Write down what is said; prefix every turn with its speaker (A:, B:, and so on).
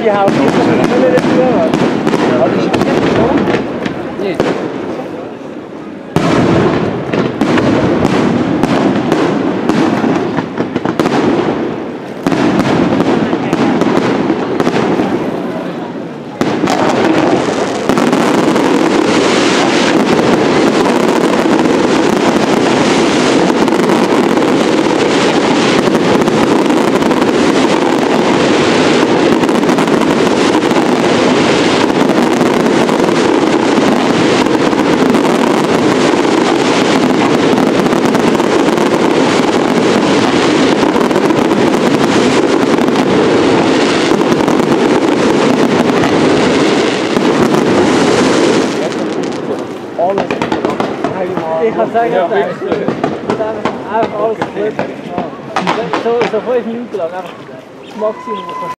A: die Haupt nicht, dass man nicht dazu hat. Aber das ist nicht so. Nicht. Ich kann sagen, ja, einfach alles Glück. So 5 Minuten lang einfach das Maximum.